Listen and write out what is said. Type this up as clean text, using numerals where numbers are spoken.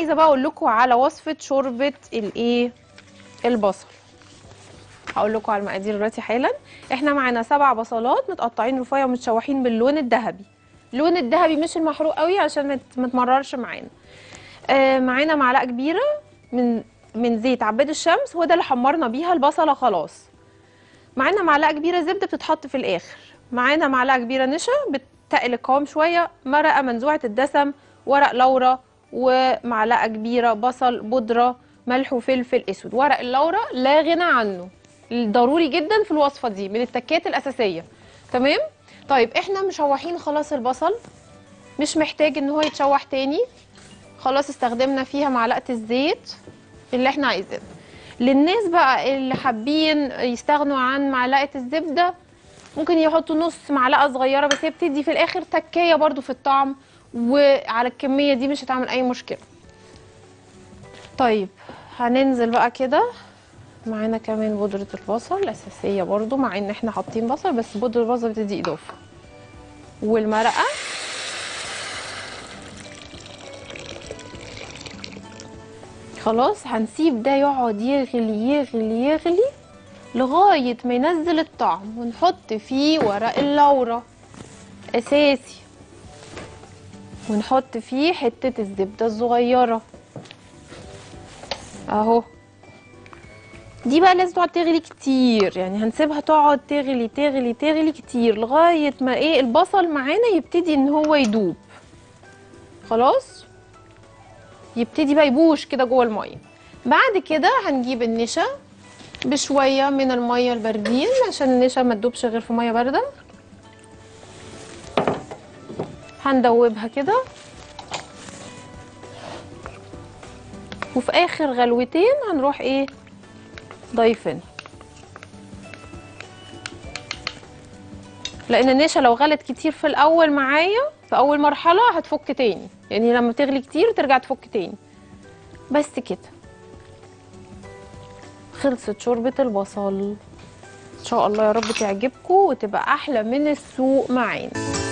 عايزه بقى اقول لكم على وصفه شوربه الايه، البصل. هقول لكم على المقادير دلوقتي حالا. احنا معانا 7 بصلات متقطعين رفيع ومتشوحين باللون الذهبي، اللون الذهبي مش المحروق قوي عشان ما تمررش معانا. معانا معلقه كبيره من زيت عباد الشمس، هو ده اللي حمرنا بيها البصله خلاص. معانا معلقه كبيره زبده بتتحط في الاخر. معانا معلقه كبيره نشا بتقل القوام شويه، مرقه منزوعه الدسم، ورق لورا، ومعلقه كبيره بصل بودره، ملح وفلفل اسود. ورق اللورا لا غنى عنه، ضروري جدا في الوصفه دي، من التكات الاساسيه. تمام. طيب احنا مشوحين خلاص البصل، مش محتاج ان هو يتشوح تاني، خلاص استخدمنا فيها معلقه الزيت اللي احنا عايزينها. للناس بقى اللي حابين يستغنوا عن معلقه الزبده ممكن يحطوا نص معلقه صغيره، بس هي بتدي في الاخر تكايه برضو في الطعم، وعلى الكميه دي مش هتعمل اي مشكله. طيب هننزل بقى كده. معانا كمان بودره البصل اساسيه برضو، مع ان احنا حاطين بصل بس بودره البصل بتدي اضافه، والمرقه. خلاص هنسيب ده يقعد يغلي يغلي يغلي لغايه ما ينزل الطعم، ونحط فيه ورق اللورا اساسي، ونحط فيه حته الزبده الصغيره اهو. دي بقى لازم تقعد تغلي كتير، يعني هنسيبها تقعد تغلي تغلي تغلي كتير لغايه ما ايه البصل معانا يبتدي ان هو يدوب، خلاص يبتدي بقى يبوش كده جوه الميه. بعد كده هنجيب النشا بشويه من الميه الباردين عشان النشا ما تدوبش غير في ميه بارده. هندوبها كده، وفي اخر غلوتين هنروح ايه ضايفين، لان النشا لو غلت كتير في الاول معايا في اول مرحله هتفك تاني، يعني لما تغلي كتير ترجع تفك تاني. بس كده خلصت شوربه البصل. ان شاء الله يا رب تعجبكم وتبقى احلى من السوق معانا.